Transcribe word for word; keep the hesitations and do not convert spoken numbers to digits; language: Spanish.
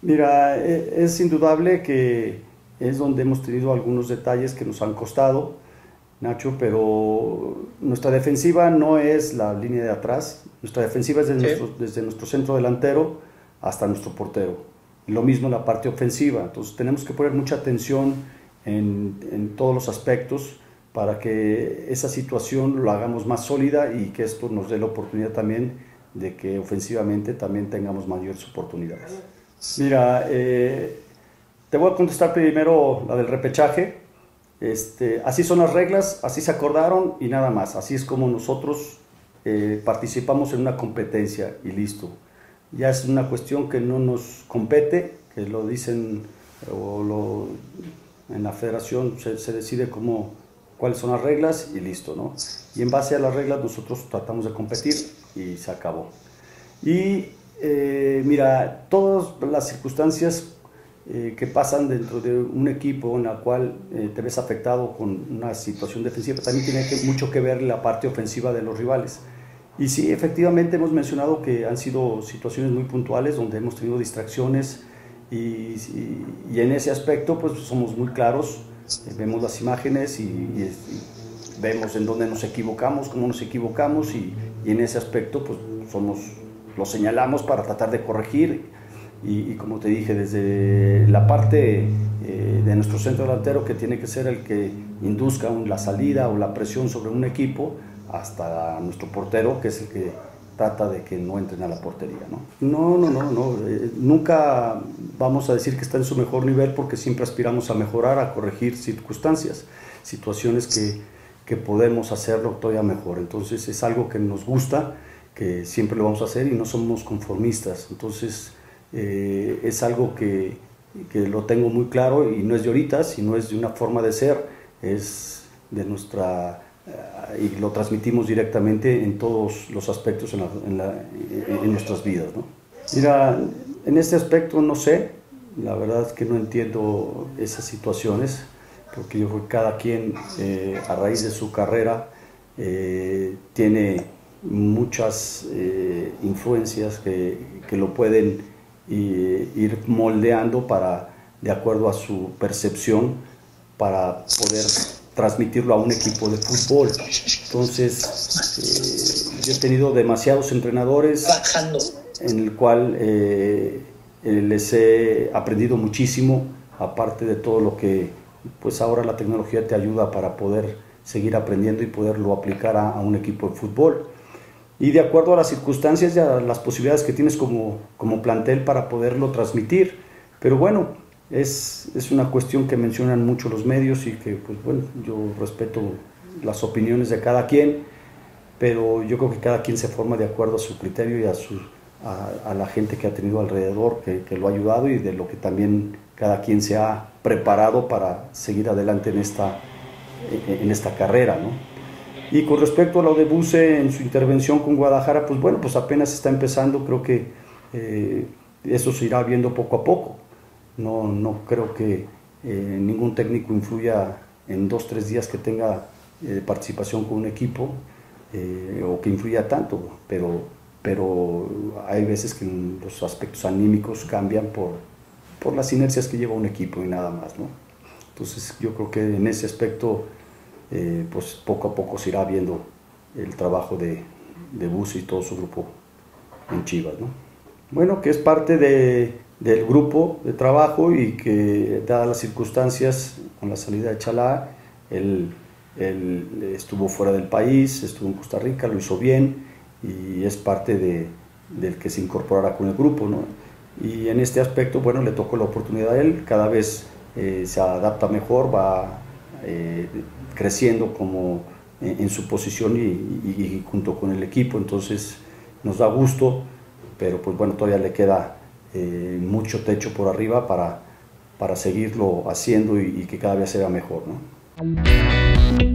Mira, e- es indudable que es donde hemos tenido algunos detalles que nos han costado, Nacho, pero nuestra defensiva no es la línea de atrás, nuestra defensiva es desde Sí, nuestro, desde nuestro centro delantero hasta nuestro portero. Y lo mismo en la parte ofensiva, entonces tenemos que poner mucha atención en, en todos los aspectos para que esa situación lo hagamos más sólida y que esto nos dé la oportunidad también de que ofensivamente también tengamos mayores oportunidades. Mira, eh, te voy a contestar primero la del repechaje. Este, así son las reglas, así se acordaron y nada más. Así es como nosotros eh, participamos en una competencia y listo. Ya es una cuestión que no nos compete, que lo dicen o lo, en la federación se, se decide cómo, cuáles son las reglas y listo, ¿no? Y en base a las reglas nosotros tratamos de competir y se acabó. Y eh, mira, todas las circunstancias eh, que pasan dentro de un equipo en la cual eh, te ves afectado con una situación defensiva, también tiene que, mucho que ver la parte ofensiva de los rivales. Y sí, efectivamente hemos mencionado que han sido situaciones muy puntuales donde hemos tenido distracciones y, y, y en ese aspecto pues somos muy claros, eh, vemos las imágenes y, y, y vemos en dónde nos equivocamos, cómo nos equivocamos y, y en ese aspecto pues somos, lo señalamos para tratar de corregir y, y como te dije, desde la parte eh, de nuestro centro delantero que tiene que ser el que induzca un, la salida o la presión sobre un equipo hasta nuestro portero que es el que trata de que no entren a la portería, ¿no? No, no, no, no. Eh, nunca vamos a decir que está en su mejor nivel porque siempre aspiramos a mejorar, a corregir circunstancias, situaciones que, que podemos hacerlo todavía mejor. Entonces es algo que nos gusta, que siempre lo vamos a hacer y no somos conformistas. Entonces eh, es algo que, que lo tengo muy claro y no es de ahorita, sino es de una forma de ser, es de nuestra... Uh, y lo transmitimos directamente en todos los aspectos en, la, en, la, en nuestras vidas, ¿no? Mira, en este aspecto no sé, la verdad es que no entiendo esas situaciones, porque yo creo que cada quien eh, a raíz de su carrera eh, tiene muchas eh, influencias que, que lo pueden eh, ir moldeando para, de acuerdo a su percepción para poder transmitirlo a un equipo de fútbol. Entonces, eh, yo he tenido demasiados entrenadores en el cual eh, les he aprendido muchísimo, aparte de todo lo que pues ahora la tecnología te ayuda para poder seguir aprendiendo y poderlo aplicar a, a un equipo de fútbol. Y de acuerdo a las circunstancias y a las posibilidades que tienes como, como plantel para poderlo transmitir. Pero bueno, es, es una cuestión que mencionan mucho los medios y que, pues bueno, yo respeto las opiniones de cada quien, pero yo creo que cada quien se forma de acuerdo a su criterio y a, su, a, a la gente que ha tenido alrededor, que, que lo ha ayudado y de lo que también cada quien se ha preparado para seguir adelante en esta, en esta carrera, ¿no? Y con respecto a lo de Buse en su intervención con Guadalajara, pues bueno, pues apenas está empezando, creo que eh, eso se irá viendo poco a poco. No, no creo que eh, ningún técnico influya en dos, tres días que tenga eh, participación con un equipo eh, o que influya tanto, pero, pero hay veces que los aspectos anímicos cambian por, por las inercias que lleva un equipo y nada más, ¿no? Entonces yo creo que en ese aspecto eh, pues poco a poco se irá viendo el trabajo de, de Buse y todo su grupo en Chivas, ¿no? Bueno, que es parte de, del grupo de trabajo y que, dadas las circunstancias, con la salida de Chalá, él, él estuvo fuera del país, estuvo en Costa Rica, lo hizo bien y es parte de, del que se incorporará con el grupo, ¿no? Y en este aspecto, bueno, le tocó la oportunidad a él, cada vez eh, se adapta mejor, va eh, creciendo como en, en su posición y, y, y junto con el equipo, entonces nos da gusto, pero pues bueno, todavía le queda eh, mucho techo por arriba para, para seguirlo haciendo y, y que cada vez sea mejor, ¿no?